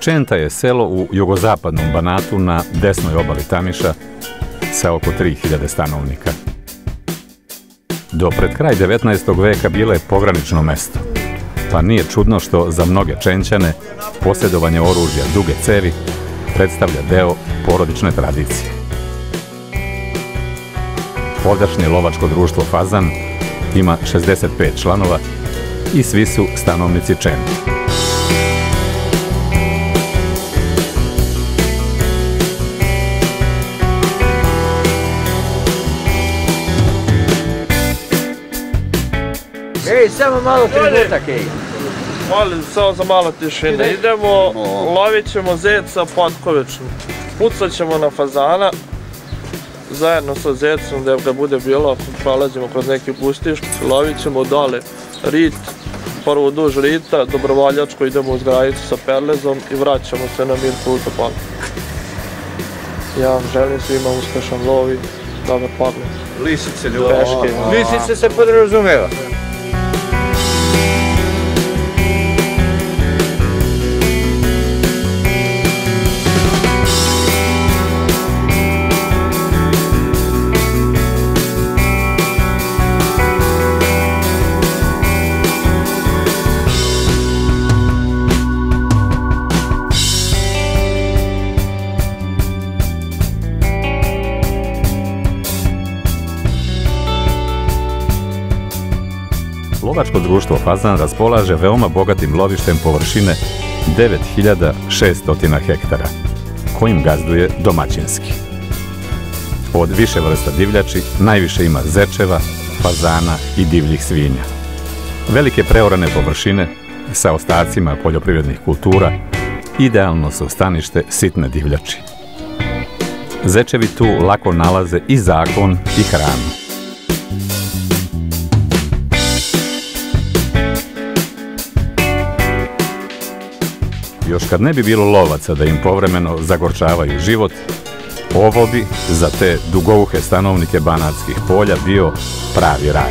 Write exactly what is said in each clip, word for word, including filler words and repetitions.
Čenta je selo u jugozapadnom Banatu na desnoj obali Tamiša sa oko tri hiljade stanovnika. Do pred kraj devetnaestog veka bilo je pogranično mesto, pa nije čudno što za mnoge Čenćane posjedovanje oružja duge cevi predstavlja deo porodične tradicije. Ovdašnje lovačko društvo Fazan ima šezdeset pet članova i svi su stanovnici Čente. Ej, samo malo trenutak, ej. Molim, samo za malo tišine. Idemo, lovit ćemo zeca potkovečno. Pucat ćemo na fazana, zajedno sa zecom, gde ga bude bilo, ako prolazimo kroz neki bustiš, lovit ćemo dole rit, prvo duž rita, dobrovoljačko idemo uz granicu sa Perlezom i vraćamo se na mir puta pola. Ja vam želim svima uspešan lov i dobar pogled. Lisice ljubav. Lisice se podrazumeva. Lovačko društvo Fazan raspolaže veoma bogatim lovištem površine devet hiljada šesto hektara, kojim gazduje domaćinski. Od više vrsta divljači najviše ima zečeva, fazana i divljih svinja. Velike preorane površine sa ostacima poljoprivrednih kultura idealno su stanište sitne divljači. Zečevi tu lako nalaze i zakon i hranu. Još kad ne bi bilo lovaca da im povremeno zagorčavaju život, ovo bi za te dugouhe stanovnike banatskih polja bio pravi raj.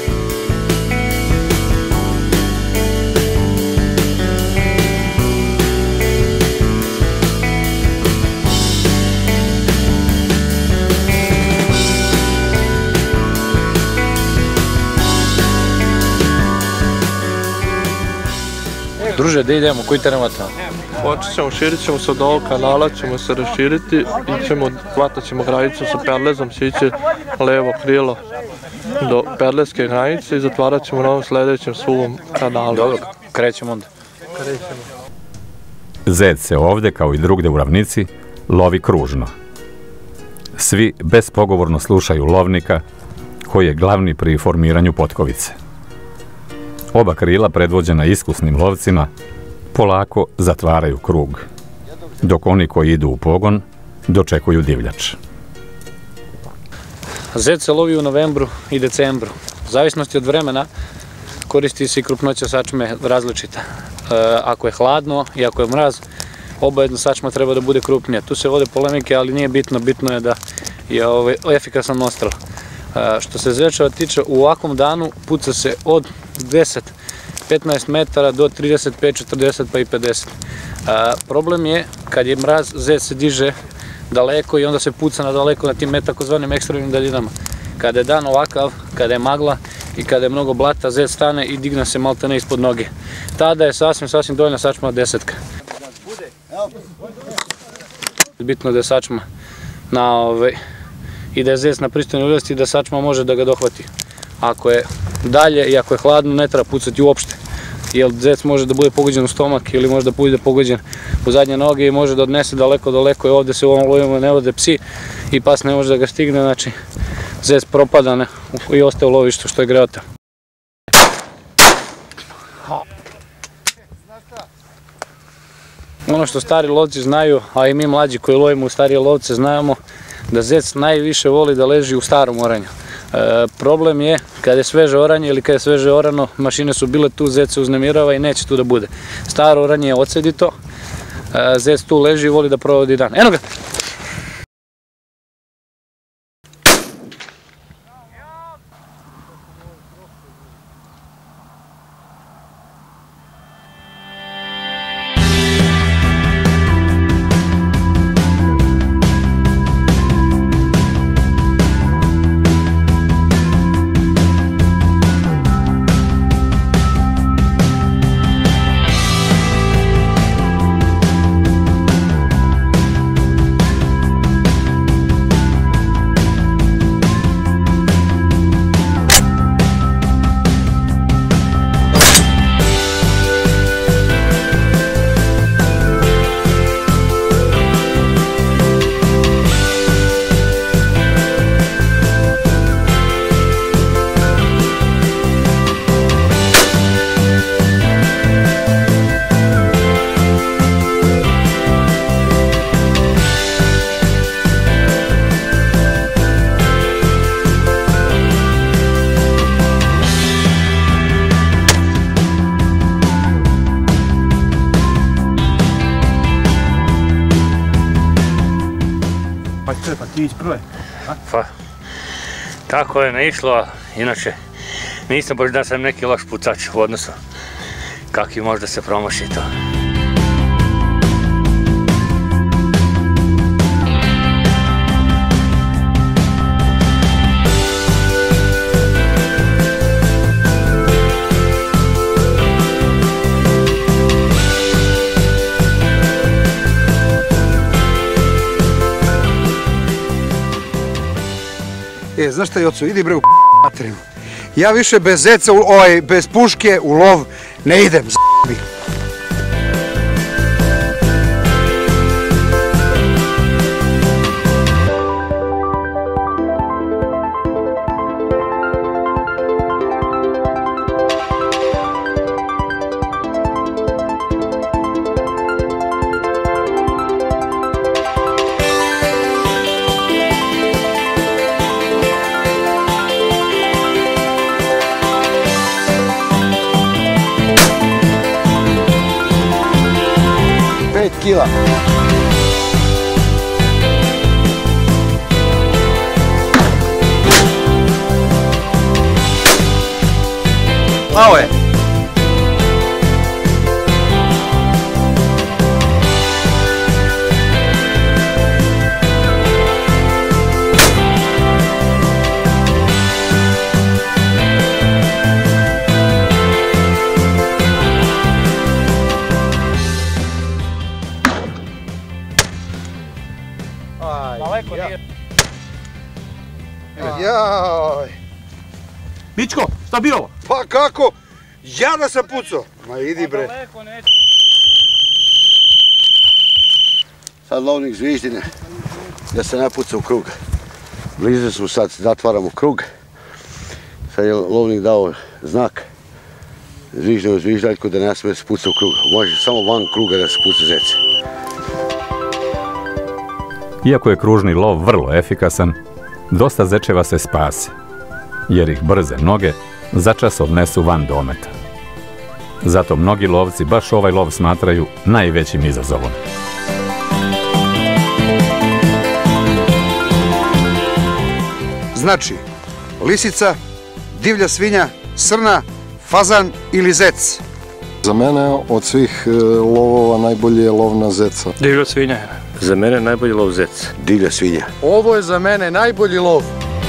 Druže, da idemo, koji teramo tamo? Počet ćemo, širit ćemo se od ovog kanala, ćemo se raširiti i ćemo, hvatat ćemo granicu sa Perlezom, sići levo krilo do Perleske granice i zatvarat ćemo na ovom sledećem suvom kanalu. Dobro, krećemo onda. Krećemo. Zec se ovde, kao i drugde u ravnici, lovi kružno. Svi bespogovorno slušaju lovnika, koji je glavni pri formiranju potkovice. Oba krila, predvođena iskusnim lovcima, polako zatvaraju krug, dok oni koji idu u pogon dočekuju divljač. Zec se lovi u novembru i decembru. U zavisnosti od vremena koristi se i krupnoća sačme različita. Ako je hladno i ako je mraz, oba jedna sačma treba da bude krupnija. Tu se vode polemike, ali nije bitno, bitno je da je efikasan nostrel. Što se zečeva tiče, u ovakvom danu puca se od deset do petnaest metara do trideset pet, četrdeset pa i pedeset. Problem je kad je mraz, zec se diže daleko i onda se puca na daleko na tim takozvanim ekstremnim daljinama. Kada je dan ovakav, kada je magla i kada je mnogo blata, zec stane i digne se maltene ispod noge. Tada je sasvim, sasvim dovoljna sačma desetka. Bitno je da je sačma na ovaj i da je zec na pristojnoj udaljenosti i da sačma može da ga dohvati. Ako je dalje i ako je hladno, ne treba pucati uopšte, jer zec može da bude pogođen u stomak ili može da bude pogođen u zadnje noge i može da odnese daleko, daleko i ovde se u ovom lovima ne vode psi i pas ne može da ga stigne, znači zec propada i ostaje u lovištu što je greota. Ono što stari lovci znaju, a i mi mlađi koji lovimo u starije lovce znamo, da zec najviše voli da leži u starom oranju. Problem je kada je sveže oranje ili kada je sveže orano, mašine su bile tu, zec se uznemirava i neće tu da bude. Staro oranje je ocedito, zec tu leži i voli da provodi dan. Eno ga! će ići prve? Pa, tako je naišlo, a inače nisam baš da sam neki loš pucač u odnosu kakvi možda se promaši to. E, znaš šta, Joco, idi bre u materinu. Ja više bez zeca, ovaj, bez puške u lov ne idem, z***bi. pet kila. Malo je. Daleko nije. Jaj. Mičko, šta bi ovo? Pa kako? Ja da sam pucao. Ma idi bre. Daleko neće. Sad lovnik zviždine da se napuca u krug. Blizu smo sad, zatvaramo krug. Sad je lovnik dao znak zviždaju zviždaljku da ne smije se puca u krug. Može samo van kruga da se puca zec. Iako je kružni lov vrlo efikasan, dosta zečeva se spase, jer ih brze noge začas odnesu van dometa. Zato mnogi lovci baš ovaj lov smatraju najvećim izazovom. Znači, lisica, divlja svinja, srna, fazan ili zec. Za mene od svih lovova najbolji je lov na zeca. Divlja svinja. Za mene najbolji lov zec. Divlja svinja. Ovo je za mene najbolji lov.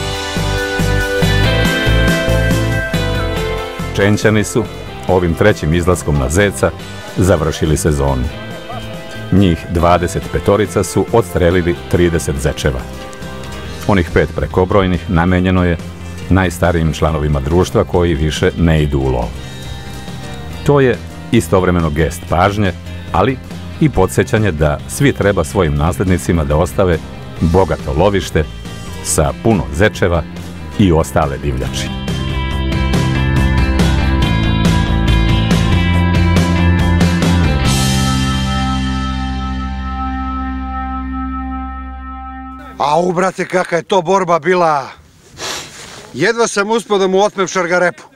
Čenčani su ovim trećim izlaskom na zeca završili sezonu. Njih dvadeset petorica su odstrelili trideset zečeva. Onih pet prekobrojnih namenjeno je najstarijim članovima društva koji više ne idu u lov. To je istovremeno gest pažnje, ali i podsjećanje da svi treba svojim nasljednicima da ostave bogato lovište sa puno zečeva i ostale divljači. Au, brate, kakva je to borba bila. Jedva sam uspio da mu otmem šargarepu.